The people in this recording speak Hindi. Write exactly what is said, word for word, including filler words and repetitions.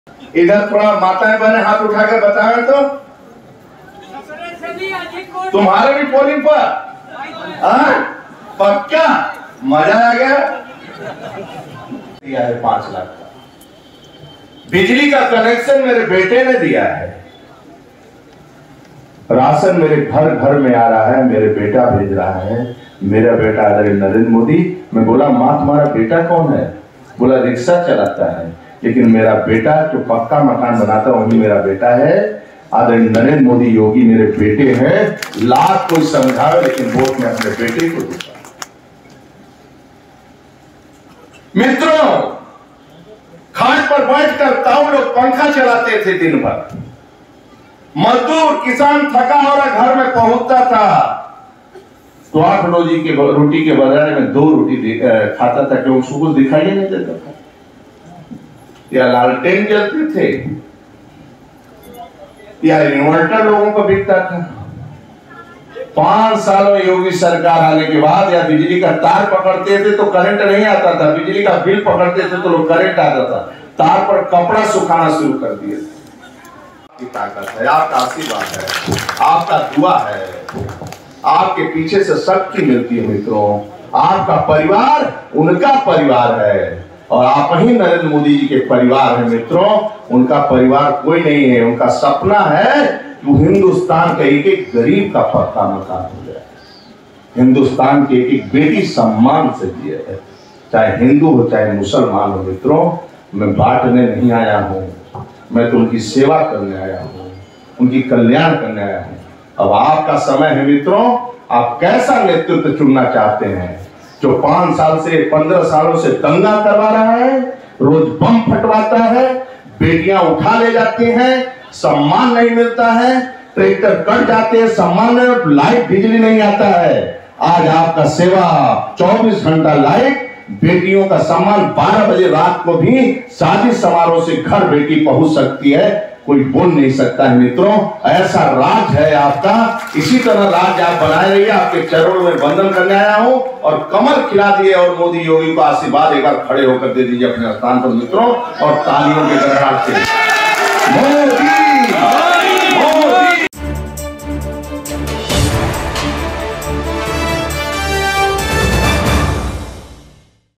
इधर थोड़ा माताएं बहने हाथ उठाकर बताएं तो तुम्हारे भी पोलिंग पर हाँ? पक्का मजा आ गया। दिया है पांच लाख का बिजली का कनेक्शन मेरे बेटे ने दिया है। राशन मेरे घर घर में आ रहा है, मेरे बेटा भेज रहा है। मेरा बेटा आदरणीय नरेंद्र मोदी। मैं बोला माँ तुम्हारा बेटा कौन है? बोला रिक्शा चलाता है, लेकिन मेरा बेटा जो पक्का मकान बनाता है वही मेरा बेटा है। आदरणीय नरेंद्र मोदी योगी मेरे बेटे हैं। लाख कोई समझावे लेकिन वोट में अपने बेटे को दूंगा। मित्रों, खाट पर बैठकर ताऊ लोग पंखा चलाते थे दिन भर। मजदूर किसान थका हो रहा घर में पहुंचता था तो आठ रोजी के रोटी के बजाय में दो रोटी खाता था, क्योंकि उसको कुछ दिखाई नहीं देता था या लालटेन जलते थे या इन्वर्टर लोगों को बिकता था। पांच सालों योगी सरकार आने के बाद या बिजली का तार पकड़ते थे तो करंट नहीं आता था, बिजली का बिल पकड़ते थे तो लोग करंट आता था। तार पर कपड़ा सुखाना शुरू कर दिए थे। आपकी ताकत है, आपका आशीर्वाद है, आपका दुआ है, आपके पीछे से शक्ति मिलती है। मित्रों, आपका परिवार उनका परिवार है और आप ही नरेंद्र मोदी जी के परिवार हैं। मित्रों, उनका परिवार कोई नहीं है। उनका सपना है कि हिंदुस्तान का एक एक गरीब का पक्का मकान हो जाए, हिंदुस्तान की एक एक बेटी सम्मान से जिए, चाहे हिंदू हो चाहे मुसलमान हो। मित्रों, मैं बांटने नहीं आया हूं, मैं तो उनकी सेवा करने आया हूं, उनकी कल्याण करने आया हूं। अब आपका समय है मित्रों, आप कैसा नेतृत्व चुनना चाहते हैं? जो पांच साल से पंद्रह सालों से दंगा करवा रहा है, रोज बम फटवाता है, बेटियां उठा ले जाती हैं, सम्मान नहीं मिलता है, ट्रैक्टर कट जाते हैं, सम्मान नहीं, लाइट बिजली नहीं आता है। आज आपका सेवा चौबीस घंटा लाइट, बेटियों का सम्मान, बारह बजे रात को भी शादी समारोह से घर बेटी पहुंच सकती है, कोई बोल नहीं सकता है। मित्रों, ऐसा राज है आपका, इसी तरह राज आप बनाए रहिए। आपके चरणों में वंदन करने आया हूं और कमल खिला दिए और मोदी योगी को आशीर्वाद एक बार खड़े होकर दे दीजिए अपने स्थान पर मित्रों और तालियों के गड़गड़ाहट से।